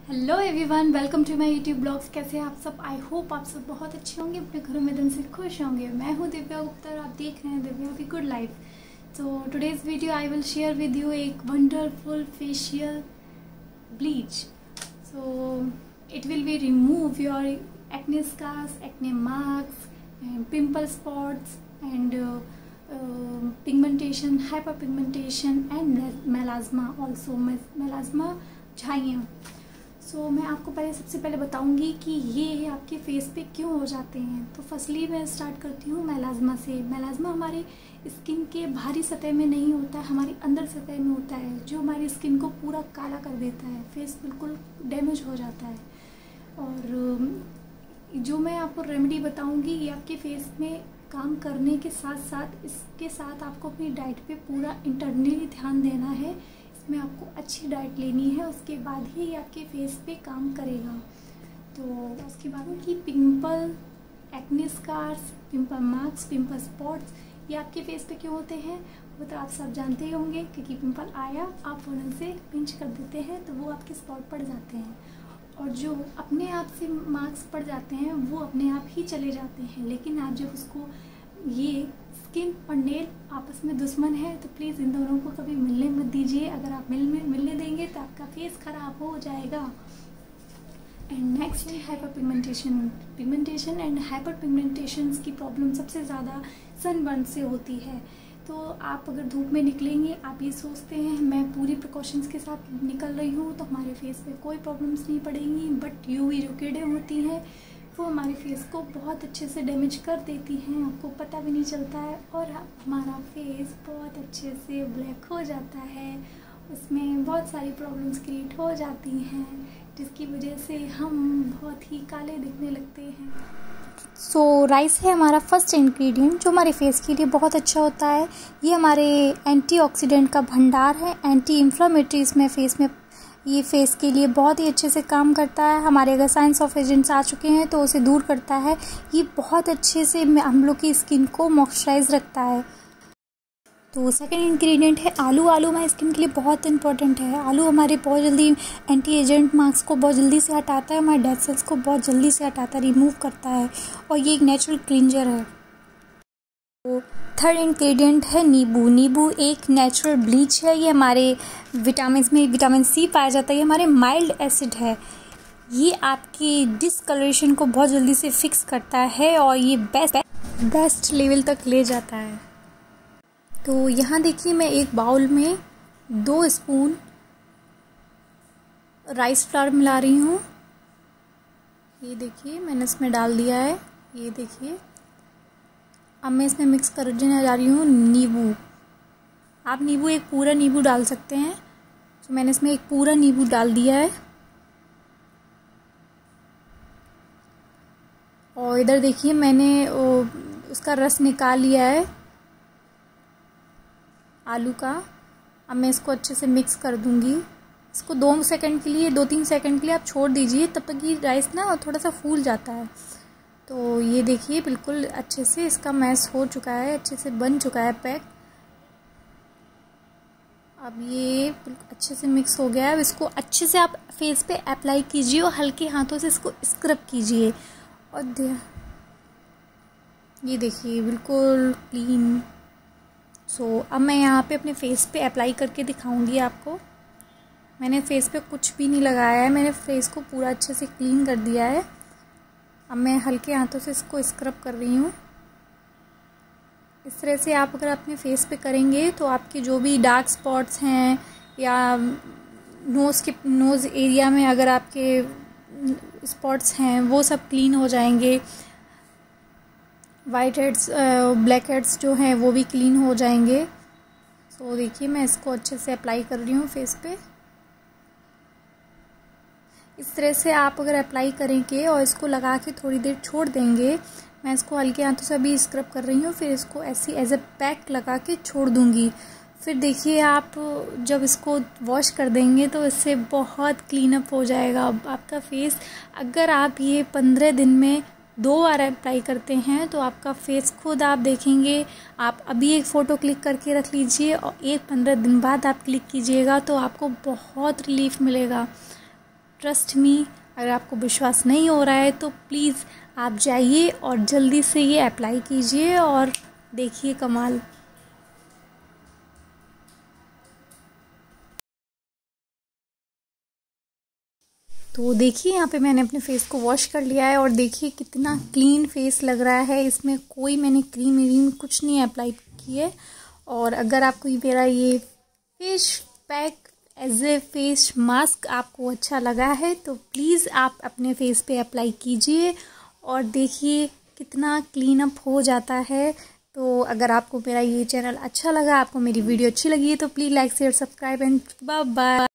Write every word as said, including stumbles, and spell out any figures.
Hello everyone, welcome to my YouTube blogs. कैसे हैं आप सब? आई होप आप सब बहुत अच्छे होंगे, अपने घरों में दिन से खुश होंगे। मैं हूं दिव्या गुप्ता और आप देख रहे हैं दिव्या की good life. So today's video I will share with you एक wonderful facial bleach. So it will be remove your acne scars, acne marks, pimple spots and pigmentation, hyper pigmentation and melasma, also melasma, झाइयाँ। So so, मैं आपको पहले सबसे पहले बताऊंगी कि ये आपके फेस पे क्यों हो जाते हैं। तो फर्स्टली मैं स्टार्ट करती हूँ मेलाज्मा से। मेलाज्मा हमारी स्किन के बाहरी सतह में नहीं होता है, हमारी अंदर सतह में होता है, जो हमारी स्किन को पूरा काला कर देता है, फेस बिल्कुल डैमेज हो जाता है। और जो मैं आपको रेमेडी बताऊँगी ये आपके फेस में काम करने के साथ साथ इसके साथ आपको अपनी डाइट पे पूरा इंटरनली ध्यान देना है। में आपको अच्छी डाइट लेनी है, उसके बाद ही ये आपके फेस पे काम करेगा। तो उसके बाद की pimple, acne scars, pimple marks, pimple spots, ये आपके फेस पे क्यों होते हैं वो तो आप सब जानते ही होंगे, क्योंकि पिंपल आया आप फ़ौरन से पिंच कर देते हैं तो वो आपके स्पॉट पड़ जाते हैं। और जो अपने आप से मार्क्स पड़ जाते हैं वो अपने आप ही चले जाते हैं। लेकिन आप जब उसको, ये स्किन और नेल आपस में दुश्मन है तो प्लीज़ इन दोनों को कभी मिलने मत दीजिए। अगर आप मिल में मिलने देंगे तो आपका फेस ख़राब हो जाएगा। एंड नेक्स्ट है hyper pigmentation. Pigmentation and hyper pigmentation की प्रॉब्लम सबसे ज़्यादा सनबर्न से होती है। तो आप अगर धूप में निकलेंगे, आप ये सोचते हैं मैं पूरी प्रिकॉशंस के साथ निकल रही हूँ तो हमारे फेस पे कोई प्रॉब्लम्स नहीं पड़ेंगी, बट यूवी जो कीड़े होती हैं वो हमारे फेस को बहुत अच्छे से डैमेज कर देती हैं, आपको पता भी नहीं चलता है और हमारा फेस बहुत अच्छे से ब्लैक हो जाता है। उसमें बहुत सारी प्रॉब्लम्स क्रिएट हो जाती हैं जिसकी वजह से हम बहुत ही काले दिखने लगते हैं। सो so, राइस है हमारा फर्स्ट इंग्रेडिएंट जो हमारे फेस के लिए बहुत अच्छा होता है। ये हमारे एंटीऑक्सीडेंट का भंडार है, एंटी इन्फ्लेमेटरी इसमें फेस में, ये फेस के लिए बहुत ही अच्छे से काम करता है। हमारे अगर साइंस ऑफ एजेंट्स आ चुके हैं तो उसे दूर करता है। ये बहुत अच्छे से हम लोग की स्किन को मॉइस्चराइज रखता है। तो सेकंड इंग्रेडिएंट है आलू। आलू हमारी स्किन के लिए बहुत इंपॉर्टेंट है। आलू हमारे बहुत जल्दी एंटी एजेंट मार्क्स को बहुत जल्दी से हटाता है, हमारे डेड सेल्स को बहुत जल्दी से हटाता है, रिमूव करता है, और ये एक नेचुरल क्लींजर है। तो थर्ड इंग्रेडिएंट है नींबू। नींबू एक नेचुरल ब्लीच है। ये हमारे विटामिन में विटामिन सी पाया जाता है। ये हमारे माइल्ड एसिड है। ये आपकी डिसकलरेशन को बहुत जल्दी से फिक्स करता है और ये बेस्ट बेस्ट लेवल तक ले जाता है। तो यहाँ देखिए मैं एक बाउल में दो स्पून राइस फ्लावर मिला रही हूँ। ये देखिए मैंने इसमें डाल दिया है। ये देखिए अब मैं इसमें मिक्स करने जा रही हूँ नींबू। आप नींबू एक पूरा नींबू डाल सकते हैं। तो मैंने इसमें एक पूरा नींबू डाल दिया है। और इधर देखिए मैंने उसका रस निकाल लिया है आलू का। अब मैं इसको अच्छे से मिक्स कर दूंगी। इसको दो सेकंड के लिए, दो तीन सेकंड के लिए आप छोड़ दीजिए, तब तक ये राइस ना थोड़ा सा फूल जाता है। तो ये देखिए बिल्कुल अच्छे से इसका मैश हो चुका है, अच्छे से बन चुका है पैक। अब ये अच्छे से मिक्स हो गया है। अब इसको अच्छे से आप फेस पे अप्लाई कीजिए और हल्के हाथों से इसको स्क्रब कीजिए। और ये देखिए बिल्कुल क्लीन। सो so, अब मैं यहाँ पे अपने फेस पे अप्लाई करके दिखाऊंगी आपको। मैंने फेस पे कुछ भी नहीं लगाया है, मैंने फेस को पूरा अच्छे से क्लीन कर दिया है। अब मैं हल्के हाथों से इसको स्क्रब कर रही हूँ। इस तरह से आप अगर अपने फेस पे करेंगे तो आपके जो भी डार्क स्पॉट्स हैं या नोज़ के नोज़ एरिया में अगर आपके स्पॉट्स हैं वो सब क्लीन हो जाएंगे। वाइट हेड्स, ब्लैक हेड्स जो हैं वो भी क्लीन हो जाएंगे। तो देखिए मैं इसको अच्छे से अप्लाई कर रही हूँ फेस पे। इस तरह से आप अगर अप्लाई करेंगे और इसको लगा के थोड़ी देर छोड़ देंगे, मैं इसको हल्के हाथों से अभी स्क्रब कर रही हूँ, फिर इसको ऐसी एज ए पैक लगा के छोड़ दूँगी। फिर देखिए आप जब इसको वॉश कर देंगे तो इससे बहुत क्लीन अप हो जाएगा आपका फेस। अगर आप ये पंद्रह दिन में दो बार अप्लाई करते हैं तो आपका फेस खुद आप देखेंगे। आप अभी एक फ़ोटो क्लिक करके रख लीजिए और एक पंद्रह दिन बाद आप क्लिक कीजिएगा तो आपको बहुत रिलीफ मिलेगा। ट्रस्ट मी, अगर आपको विश्वास नहीं हो रहा है तो प्लीज़ आप जाइए और जल्दी से ये अप्लाई कीजिए और देखिए कमाल। तो देखिए यहाँ पे मैंने अपने फेस को वॉश कर लिया है और देखिए कितना क्लीन फेस लग रहा है। इसमें कोई मैंने क्रीम व्रीम कुछ नहीं अप्लाई की है। और अगर आपको मेरा ये face pack as a face mask आपको अच्छा लगा है तो प्लीज़ आप अपने फेस पे अप्लाई कीजिए और देखिए कितना क्लीन अप हो जाता है। तो अगर आपको मेरा ये चैनल अच्छा लगा, आपको मेरी वीडियो अच्छी लगी है तो please like share subscribe and bye bye.